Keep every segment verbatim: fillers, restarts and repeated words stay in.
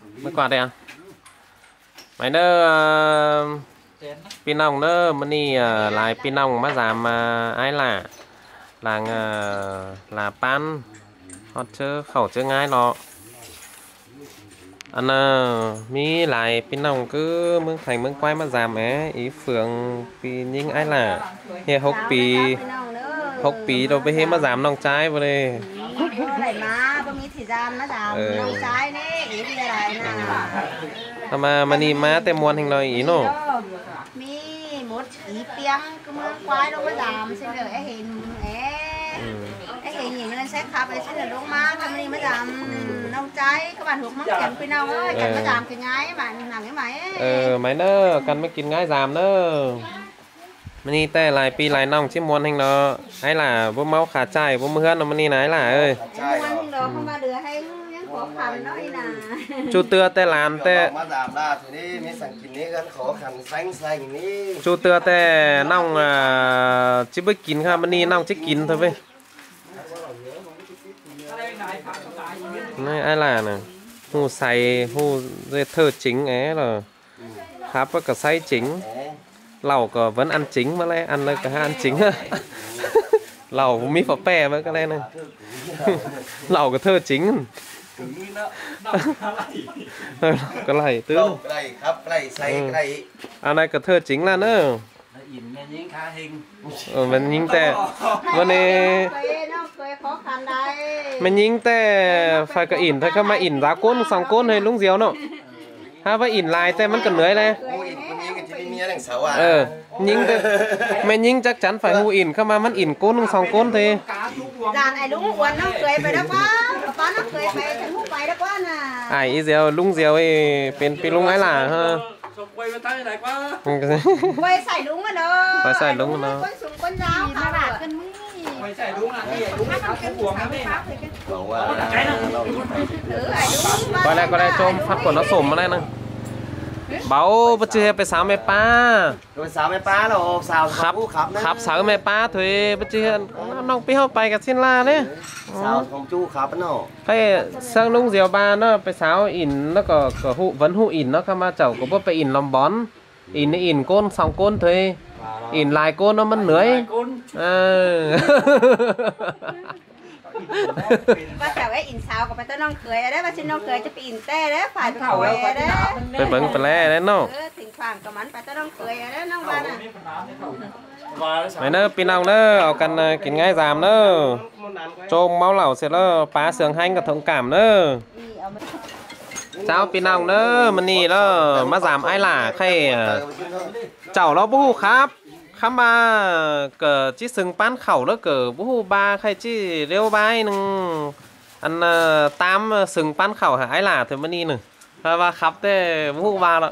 เมื่อก่อนเดียวไม่เด้อพี่น้องเด้อมันนี่ลายพี่น้องมาสามมาไอ้ล่ะลางลาปั้นฮอตเจอเข่าเจอง่ายหรออันน่ะมีหลายพี่น้องcứเมืองไทยเมืองquayมาสามแหมอีเฟืองปียิงไอ้ล่ะเฮียหกปีหกปีเราไปเฮมาสามน้องใจไปเลยอะไรมาบ่มีที่จามมาสามน้องใจนี่อีที่อะไรนะทำมามันนี่มาแต่มวนแห่งเราอีโน่มีหมดอีเปียงก็เมืองควายลงมาสามเสนอไอ้เห็นเอ๊ไอ้เห็นอย่างนั้นใช้ขับไอ้เสนอลงมาทำนี่มาสามน้องใจก็บ้านหุบมันเก็บไปน้องเอ้ยกันมาสามคือไงบ้านหนังไงไหมเออไหมเนอะกันไม่กินง่ายสามเนอะมันนี่แต่หลายปีหลายน้องชิมวนแห่งเนาะไอ้ล่ะบ่เมาขาใจบ่เมื่อนมันนี่ไหนล่ะเอ้ยวันที่เราเข้ามาเดือให้ยังขอขันน้อยนะจูเตือแต่หลานแต่มาดามดาทีนี้มีสั่งกินนี้กันขอขันแซงแซงนี้จูเตือแต่น้องอ่าจิบกินครับมันนี่น้องจะกินเถอะเว้ยนี่ไอ้ล่ะน่ะหูใส่หูเธอจิงแอ๋เหรอครับว่าก็ใส่จิงlẩu có vẫn ăn chính mà lại ănเลยcả hai ăn chính lẩu cũng mi phở bè với cái này này lẩu có thơ chính cái này tướng anh này có thơ chính là nữa mình nhìn tèวันนี้mình nhìn tè phải có ỉn thôi không mà ỉn giá côn sòng côn hay lúng diếu nọ ha phải ỉn lại tè vẫn cần lưới nàyเออยิงแต่แม่ยิงจักจันฝ่ายหูอินเข้ามามันอินก้นหนึ่งสองก้นทีจานไอ้ลุงอ้วนน้องเคยไปแล้วป้าป้าน้องเคยไปถึงหูไปแล้วป้าน่ะไอ้เดียวลุงเดียวไอ้เป็นปีลุงไอ้หล่ะฮะไปใส่ลุงมาเนาะไปใส่ลุงเนาะก้นสูงก้นยาวขาดกันมือไปใส่ลุงอ่ะนี่ลุงไม่ทำเป็นห่วงนะแม่บอกว่าหรือไอ้ลุงก็ได้ก็ได้โจมพัดผลน้ำส้มมาได้นะเบาปะเจอไปสาวแม่ป้าโดยสาวแม่ป้าเราสาวครับครับสาวแม่ป้าถอยปะเจอน้องไปเข้าไปกับเส้นลาเนี่ยสาวของจู้ครับเนาะไปเซิงลุงเสียวบานเนาะไปสาวอินแล้วก็ก็หูวันหูอินเนาะข้ามาเจ้าก็บ่ไปอินลำบอนอินในอินก้นสองก้นถอยอินลายก้นเนาะมันเหนื่อยเออว่าแต่ว่าอินสาวกับไปต้นน้องเคยได้ว่าชิ้นน้องเคยจะไปอินแต่ได้ฝ่ายไปคอยได้ไปเบิ่งไปแล่ได้เนาะถึงความกับมันไปต้นน้องเคยได้น้องบ้านอ่ะไม่เนอะพี่น้องเนอะเอากันกินง่ายสามเนอะโจมเมาเหล่าเสร็จแล้วปลาเสืองให้กับทงกามเนอะเจ้าพี่น้องเนอะมันนี่แล้วมาสามไอ้ล่ะใครเจ้าเราบู้ครับข้ามาเกิดจีซึงปั้นเข่าแล้วเกิดบู้บาใครจีเรียวใบหนึ่งอันตามซึงปั้นเข่าหาไอ้หล่าเธอมันนี่หนึ่งเพราะว่าครับแต่บู้บาแล้ว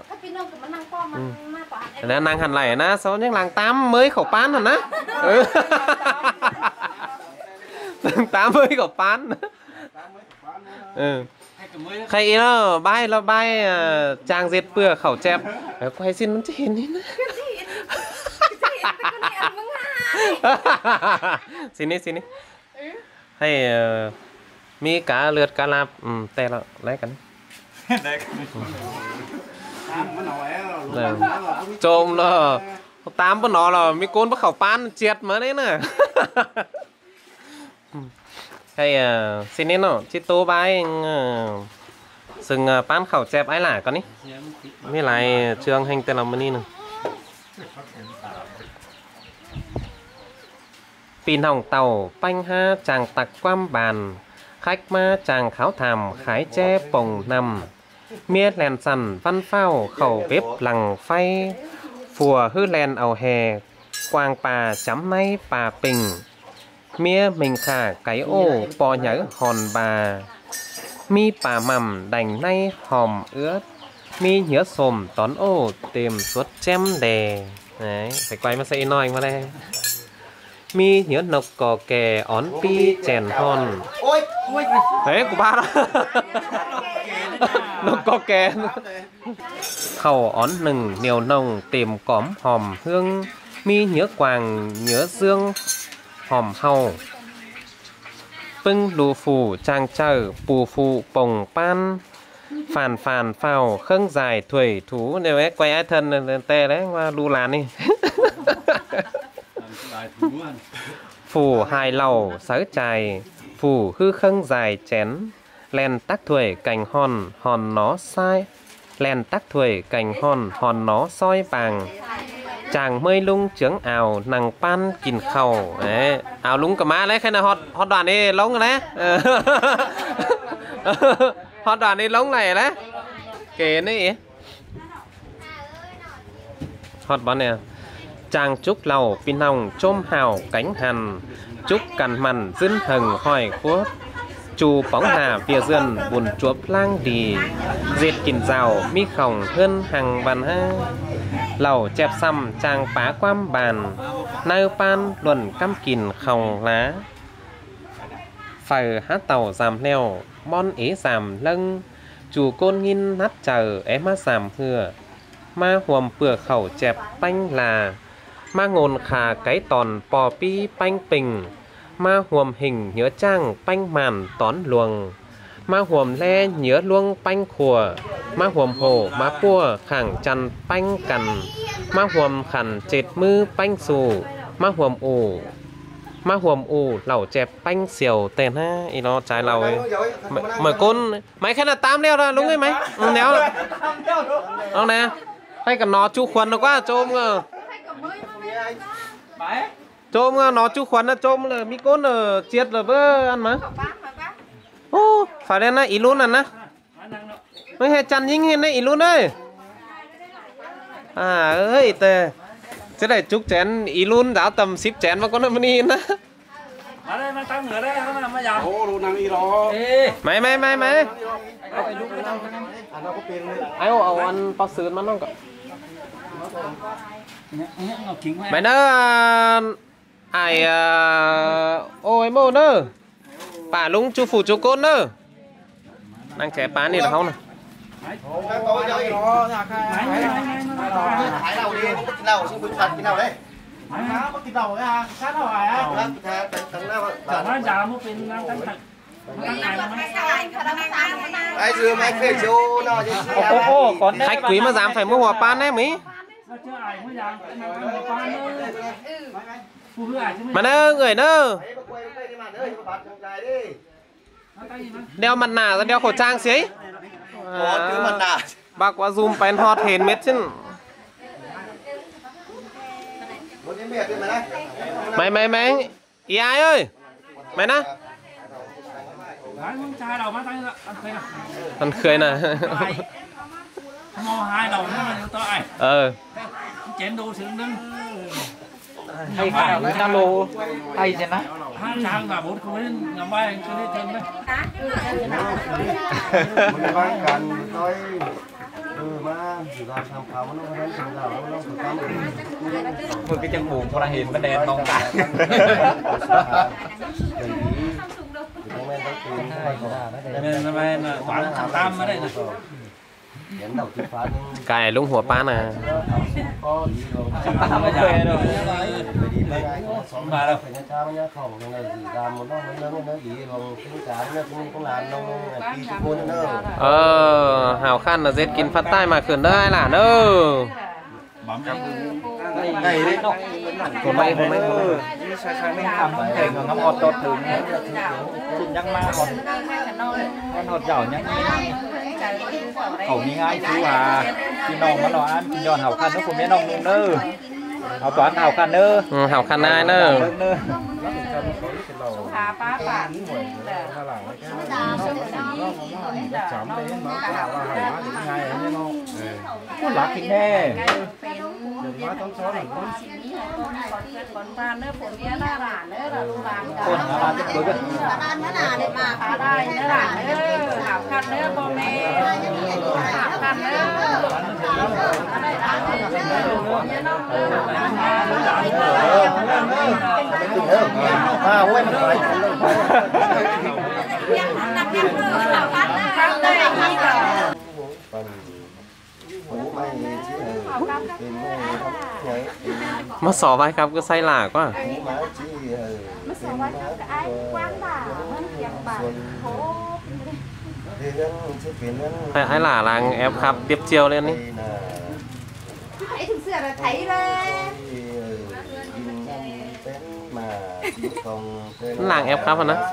แล้วนางหันไหลนะเขายังหลังตามเมยเขาปั้นหรอนะตามเมยเขาปั้นเออใครเนาะใบแล้วใบจางเซ็ดเปลือกเขาแจ็บแล้วใครสิ้นมันจะเห็นนี่นะสินี่สินี่ให้มีกาเลือดกาลาบอืมแต่ละไรกันโจมเนาะตามปนอเรามีโกนปะเขาปานเจ็ดมาเนี่ยนะให้สินี่เนาะชิโตใบซึ่งปานเขาแจ็บไอ้หล่ะก่อนนี่ไม่ไรเชื่องแห่งแต่เรามานี่หนึ่งปีนห้องเต่าปัญหาจางตักความบานkháchมาจางขาวทำขายแจ้ป่งนำเมียแลนสันฟันเฝ้าเข่าเว็บหลังไฟฝัวฮื้อแลนเอาแหกวางป่าจำในป่าปิงเมียเมิงข่าไก่โอ้ปอหยาหอนบามีป่าม่ำดังในหอมเอื้อมีเหือสมตอนโอ้เต็มสดแจ่มแดงใส่ไกวมาใส่น้อยมาเลยมีเหือนกก่อแก่อ่อนปีแจนฮอนเฮ้ยกูบ้าแล้วนกก่อแก่เข่าอ่อนหนึ่งเหนียวนงเต็มกล่อมหอมเฮืองมีเหือกวางเหือเสื่องหอมเฮาปึ้งดูฟูจางเจอปูฟูป่งปั้น phàn phàn phao khâng dài thủy thú nếu ấy quay ai thân tê đấy qua lu làn đi phủ hai lầu sới chài phủ hư khâng dài chén len tắc thuổi cành hòn hòn nó sai len tắc thuổi cành hòn hòn nó soi vàng chàng mây lung trướng ảo nàng pan kìn khẩu đấy ảo lung cả má lấy khi nào hot hot đoàn đi lông rồi đấy hot đoàn đi lông này đấy kể đấy hot bọn nè chàng trúc lầu pin hồng chôm hào cánh hàn trúc cằn mằn dưng hừng hỏi quốc chu bóng hà phía dần buồn chuột lang đi diệt kìn rào mi khổng hơn hàng bàn ha lầu chẹp xăm chàng phá quam bàn nơi pan luận căm kìn khổng lá phải hát tàu giảm leo mon ế giảm lưng chủ côn nghìn nát chờ é má giảm hừa ma huồm bừa khẩu chẹp banh là ma ngồn khà cái tòn pò pi banh bình ma huồm hình nhớ trang banh màn tón luồng ma huồm le nhớ luông banh khùa ma huồm hồ ma pua khẳng chăn banh cằn ma huồm khẩn chệt mư banh xù ma huồm ủ ma huồm ủ lẩu chẹp banh xìu tên ha ý nó trái lẩu ấy mở côn máy khá là tám đeo ra đúng ấy máy ừ, néo không nè hay cả nó chu khuẩn nó quá trôm cơ trôm nó chu khuẩn nó trôm là mi côn là chiết là bơ ăn mà ô phải đây này ý luôn à nè mấy hệ chăn dính hiện này ý luôn đây à ơi tê chứ này chúc chén ý luôn đã tầm ship chén mà con nó đi nữa ở đây mà tăng nữa đấy không làm mà giàu mày mày mày mày ai ô ăn bao sườn mà nó mày nó ai ôi mô nữa bà lúng chú phủ chú côn nữa đang trẻ bán đi là không này Thái nào đi, cái nào xin quên phạt cái nào đấy. Ai dừa mày phê chỗ nào chứ. Ô ô khách quý mà dám phải mua hòa pan đấy mấy. Mà nơ người nơ. Đeo mặt nạ ra đeo khẩu trang xí ấy. Có tiếng mặt nạ. Bác quá zoom pen hot hền mết chứ. Mày mày mày ý ai ơi mày nè ăn khơi nè hai đầu nó là to ai ờ chén đồ sướng lưng hay phải nó na lô hay chứ nó hai sang và bốn khối ngắm bay anh chưa đi thêm đấy một cái chân buồn thôi hiện bên đèn non cả nên hôm nay là quán thằng Tam ở đây này cài lúngหัวป้าnè Tam về rồi mà đâu ờ hào khăn là dệt kín phát tai mà khẩn đây là nơ này đấy nó của mày của mày sai sai mình làm thể của ngắm hột tốt thường chụp nhắc ma hột con hột giỏi nhá khẩu như ai chú à khi nòng nó nó ăn giòn hào khăn nó của mẹ nòng luôn nơ hào toán hào khăn nơ hào khăn ai nơ Hà bá bạn có lá kinh nè còn ra nữa phổ biến là bản nữa là lu làm cả con nó làm cái bữa cái đan nữa là để mà phá đai nữa là nữa hảo khăn nữa bò mè hảo khăn nữa à quên rồi mất sò vaiครับก็ไส้หลากว่ะ mất sò vaiครับai quan bà hơn tiền bà ให้ไอ้หล่าลางแอปครับเปรียบเจียวเลยนี่ thấy thực sự là thấy đấy ลางแอปครับนะ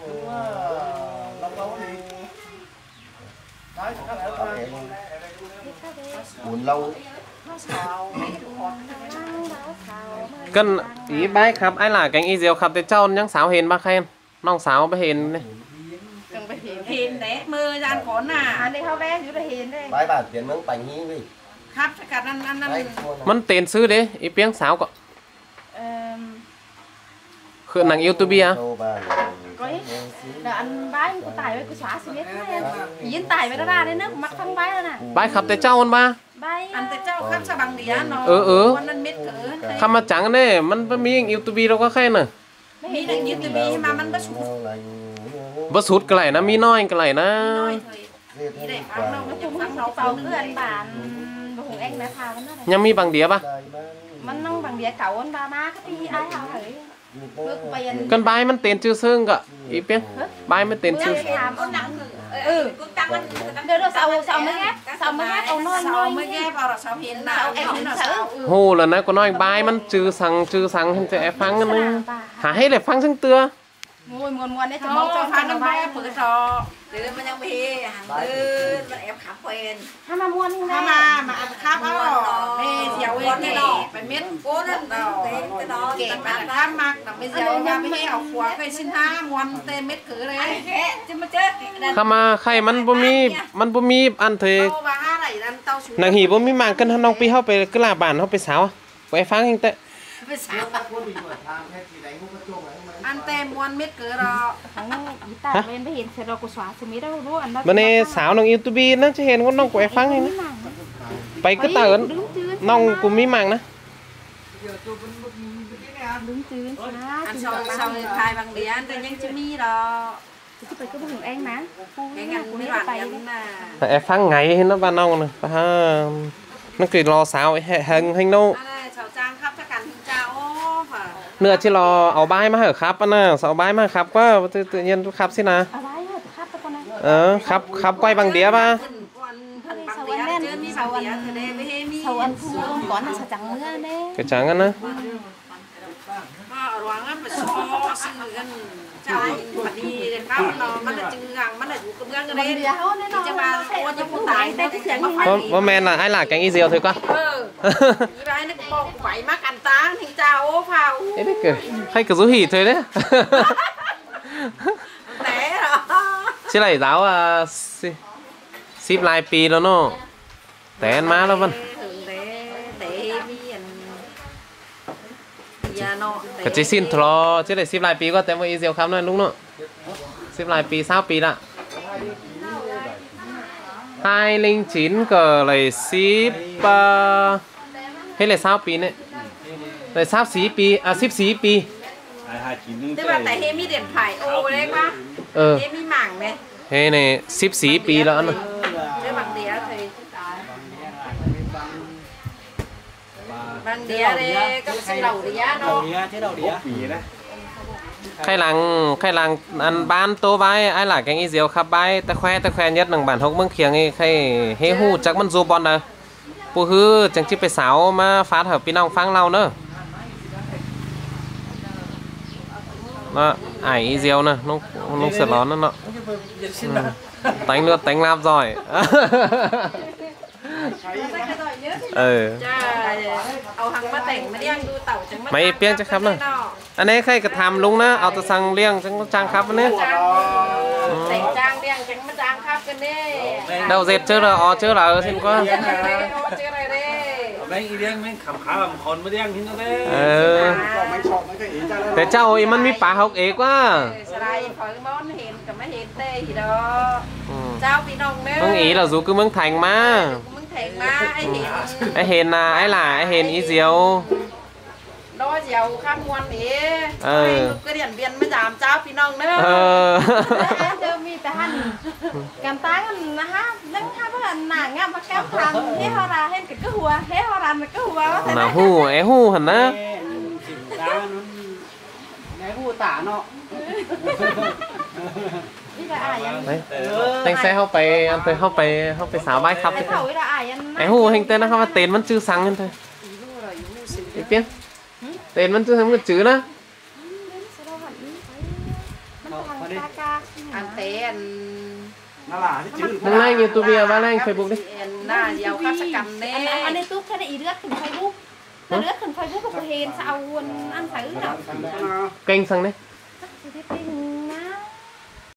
buồn lâu กันอีบายครับไอ้หล่าแกงอีเจียวครับแต่เจ้ายังสาวเห็นบ้าใครน้องสาวไปเห็นนี่ hiền đấy mưa gian khốn à anh đi khao vé chứ là hiền đây bái bản tiền mướn bánh hí đi ครับสกัดนั่นนั่นนั่น đấy มันเต็นซื้อเด้อีเปียงสาวก็คือนางยูทูบเบีย có ý là anh bái anh có tải với cái xóa xí biết em dính tải với nó ra đấy nước mặt thăng bái rồi nè บายครับแต่เจ้ามันบ้า bái อันแต่เจ้าครับสบังเดียเนาะเออเออวันนั้นเม็ดเกินคำมาจังเนี่ยมันมียูทูบเบียเราก็แค่น่ะมีหนังยืดจะมีมามันก็สูงบ่สุดก็ไหลนะมีน้อยก็ไหลนะน้อยเลยมีได้ฟังเราก็จะฟังเราฟัง tàu cứ anh bạn hùng anh đã thao nó này ยังมีบางเดียปะมันนั่งบางเดียเก่าอันบามาก็ตีไอ้เขาเฮ้ยเมื่อกูไปยันกันบายมันเต็นชื่อซึ่งก็อีเปียงบายมันเต็นเมื่ชื่ออถามเอาหนังừเดี๋ยวsau sau mới ghép sau mới ghép ông nói เรา nói ไม่แย่พอเราเสาเห็นนะ sau เอ็ em ม cũng เนาะ sợ โหแล้วนะก็น้อยบายมันชื่อสั่งชื่อสั่งให้จะแอบฟังกันนึงหาให้เลยฟังซึ่งเตือ ngồi nguồn nguồn đấy cho มอง mong จอ cho ฟัน fan น้ำ nó แม่ bay เปิดจอหรือมันยังมีหันปืนมันแอบขับเพน hai mà muôn ถ้ามามาขับเอาแม่เสียวเองนี่ไปเม็ดโก้นั่นเราเก่งมากข้ามมากแต่ไม่เสียวมาไม่ให้เอาขวาเคยชิ้นห้ามวนเต็มเม็ดคือเลยจะมาเจอเข้ามาใครมันบ่มีมันบ่มีอันเถอะโตมาห้าไหลดันเต้าชูนางหีบ่มีหมางกันน้องปีเฮาไปกลาบ้านเฮาไปสาวไปฟังจังแต่ไปสาวอันเต็มมวนเม็ดเกลือรอ thằng ý tài bên bây hiện sẽ đâu có xóa xử lý đâu đúng anh บัดนี้สาวน้องยูทูบบีนะจะเห็นว่าน้องกูไปฟังให้นะไปก็เตือนน้องกูมีหมางนะ đứng chứ อันซอยซอยทายบางเดียนแต่ยังจะมีรอ chứ phải có hưởng anh má แกงานไม่บาดยันน่ะแต่แอบฟังไงเห็นนะบ้านน้องนะป้านั่นคือรอสาวไอ้เฮงเฮงโนอะไรชาวจ้างครับจะกันถึงเจ้าโอ้ค่ะเนื้อที่รอเอาใบมาเหอะครับอ่ะนะเอาใบมาครับก็ตื่นเย็นครับสินะ à đấy rồi khắp con này เออครับครับก้อยบางเดียป่ะบางเดียเจอมีบางเดียเธอได้ไม่ให้มี sau ăn phu không có là sao chẳng nữa đấy กระจังกันนะก็ร้องกันไปชอซื้อกันเจ้าพอดีเลยครับเนาะมันจะจืงมันจะอยู่กับเรื่องกันเลย bang đĩa hơn đấy nó จะมาโอ้จะผู้ตายได้เสียงมาว่าว่าแมนล่ะไอ้หล่ะแกงอีเซียวเถอะก็เอออีไรนึกบอกไหวมากกันตาถึงเจ้าโอ้เผาเอ้ยเกิดให้กระสุหีเถอะเนี่ยแต่เหรอชื่ออะไรสาวอ่ะสิสิบหลายปีแล้วเนาะแต่อันมาแล้วมันถึงแต่แต่มีอันยาเนาะกระจิสิ้นทรอชื่ออะไรสิบหลายปีก็แต่ว่าอีเซียวครับนั่นลุงเนาะสิบหลายปีสามปีละไฮลิงจินก็เลยสิบอ่าให้เลยสามปีเนี่ยเลยสามสี่ปีอ่ะสิบสี่ปีแต่ว่าแต่เฮมีเด่นไผ่โอ้เล็กปะเออเฮมีหมั่งเนี่ยเฮ้เนี่ยสิบสี่ปีแล้วนะได้บางเดียเลยบางเดียเลยก็เป็นเหล่าเดียเนาะ chế đầu đĩa phỉ đấy ใครหลังใครหลังอันบ้านโตไว้ไอ้หล่ะแกงอีเซียวครับใบตะแควตะแควยัดหนังบ้านหกเมืองเคียงไอ้ใครเฮฮู้จักมันโซบอลนะปูฮือจังจิไปสาวมาฟาดเหอะพี่น้องฟังเราเนอะนะไออีเซียวนะน้องน้องเสือร้อนนั่นเนาะแต่งเลือดแต่งลาบจ่อย เออจ้าเอาหังมาแต่งมาเลี้ยงดูเต่าจังไม่เปลี่ยนจะครับนะ อันนี้ใครกระทำลุงนะเอาแตะสั่งเลี้ยงจังจังครับอันนี้แต่งจ้างเลี้ยงจังมาจ้างครับกันเน่เดาเสร็จเจอแล้วอ๋อเจอแล้วสิมก็เจออะไรเด้เจออะไรเด้แม่งอีเลี้ยงแม่งขำขาแบบคนไม่เลี้ยงที่นั่นเลยเออแต่เจ้าอีมันมีป่าหกเอกว่าสไลด์ฝอยมอนเห็นกับไม่เห็นเต้ทีเด้อเจ้าพี่น้องเน่เมืองอีเราสู่คือเมืองไทยมามึงแทงมาไอเห็นไอเห็นนะไอหล่าไอเห็นอีเซียว đo dầu khám ngoan để ừ. cái điện biên mới giảm cháu phi nông nữa ờ. Để mi ta han cảm tán ha nâng ha với anh nàng ngam và kéo thằng thế họ ra hết cái cứ hùa thế họ làm cái cứ hùa nào hu é hu hẳn á né hù tả nọ ไหนแต่งแซ่เข้าไปอันไปเข้าไปเข้าไปสาวใบครับไอ้หูเฮงเต้นนะครับว่าเต้นมันจื้อสังกันเถอะไอ้เปี้ยเต้นมันจื้อสังมันจื้อนะอันเต้นนั่นล่ะที่จื้อมึงไล่ยูทูบเบียร์ว่าไล่เฟซบุ๊กดิหน้าเยาวฆาตกรรมเน่อันนี้ตุ๊กแค่ได้อีเลือดขึ้นไฟบุ๊กเลือดขึ้นไฟบุ๊กก็เห็นสาววนอันใส่เนาะเก่งสังเนี่ยที่เป็น